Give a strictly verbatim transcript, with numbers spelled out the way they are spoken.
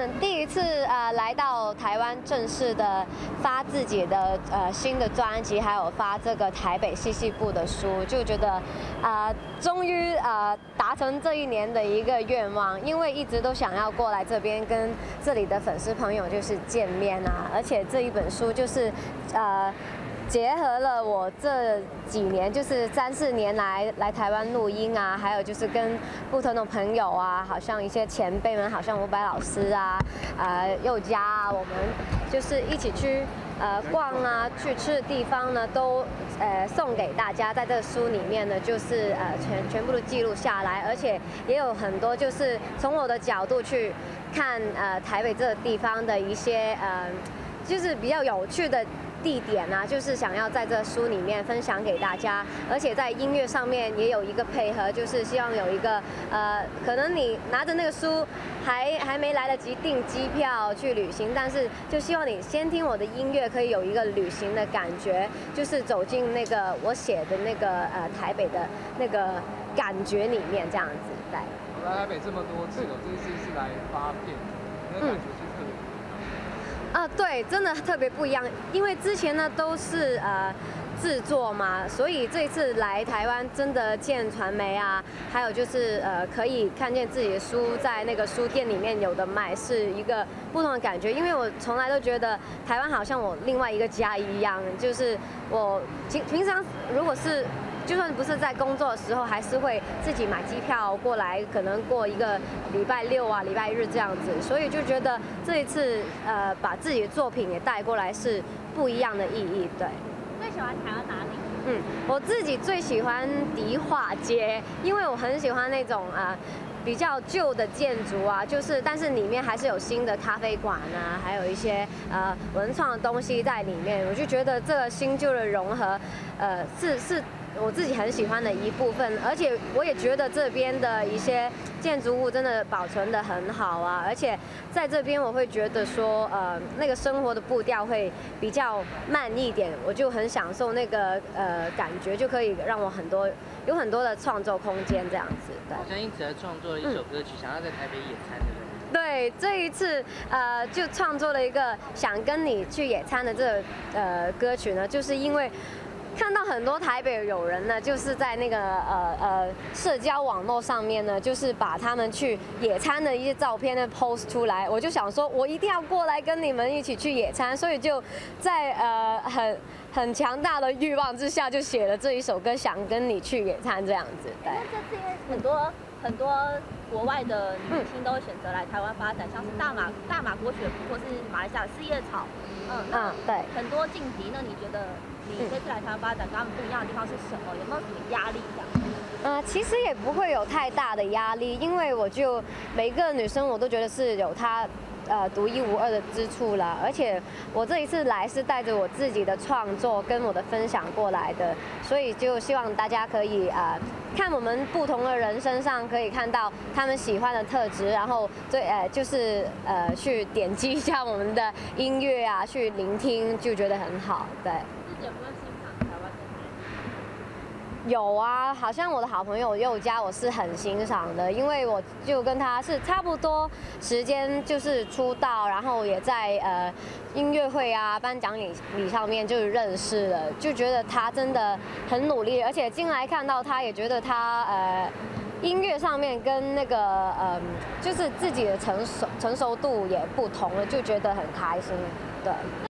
嗯，第一次呃来到台湾正式的发自己的呃新的专辑，还有发这个台北戏戏部的书，就觉得呃终于呃达成这一年的一个愿望，因为一直都想要过来这边跟这里的粉丝朋友就是见面啊，而且这一本书就是呃。结合了我这几年，就是三四年来来台湾录音啊，还有就是跟不同的朋友啊，好像一些前辈们，好像伍佰老师啊，呃，佑嘉啊，我们就是一起去呃逛啊，去吃的地方呢，都呃送给大家，在这个书里面呢，就是呃全全部都记录下来，而且也有很多就是从我的角度去看呃台北这个地方的一些呃，就是比较有趣的地点啊，就是想要在这书里面分享给大家，而且在音乐上面也有一个配合，就是希望有一个呃，可能你拿着那个书还还没来得及订机票去旅行，但是就希望你先听我的音乐，可以有一个旅行的感觉，就是走进那个我写的那个呃台北的那个感觉里面这样子。对。 我来台北这么多次了，这一次是来发片，那感觉是特别。 啊，对，真的特别不一样，因为之前呢都是呃制作嘛，所以这一次来台湾真的见传媒啊，还有就是呃可以看见自己的书在那个书店里面有的卖，是一个不同的感觉。因为我从来都觉得台湾好像我另外一个家一样，就是我平平常如果是。就算不是在工作的时候，还是会自己买机票过来，可能过一个礼拜六啊、礼拜日这样子，所以就觉得这一次呃把自己的作品也带过来是不一样的意义。对。 最喜欢台湾哪里？ 嗯，我自己最喜欢迪化街，因为我很喜欢那种呃比较旧的建筑啊，就是但是里面还是有新的咖啡馆啊，还有一些呃文创的东西在里面，我就觉得这个新旧的融合，呃是是。我自己很喜欢的一部分，而且我也觉得这边的一些建筑物真的保存得很好啊，而且在这边我会觉得说，呃，那个生活的步调会比较慢一点，我就很享受那个呃感觉，就可以让我很多有很多的创作空间这样子。对， 好像因此而创作了一首歌曲，嗯、想要在台北野餐，对不对？ 对，这一次呃就创作了一个想跟你去野餐的这个呃歌曲呢，就是因为。看到很多台北友人呢，就是在那个呃呃社交网络上面呢，就是把他们去野餐的一些照片呢 post 出来，我就想说，我一定要过来跟你们一起去野餐，所以就在呃很很强大的欲望之下，就写了这一首歌《想跟你去野餐》这样子。对。 那这次因为很多很多国外的女星都会选择来台湾发展，像是大马大马国雪芙或是马来西亚四叶草，嗯，那对很多劲敌。那你觉得你这次来台湾发展跟他们不一样的地方是什么？有没有什么压力这样？ 呃，其实也不会有太大的压力，因为我就每个女生我都觉得是有她。呃，独一无二的之处啦，而且我这一次来是带着我自己的创作跟我的分享过来的，所以就希望大家可以呃看我们不同的人身上可以看到他们喜欢的特质，然后对呃就是呃去点击一下我们的音乐啊，去聆听，就觉得很好，对。 自己有没有欣赏台湾的哪里？ 有啊，好像我的好朋友佑嘉，我是很欣赏的，因为我就跟他是差不多时间，就是出道，然后也在呃音乐会啊、颁奖礼礼上面就认识了，就觉得他真的很努力，而且进来看到他也觉得他呃音乐上面跟那个呃就是自己的成熟成熟度也不同了，就觉得很开心，对。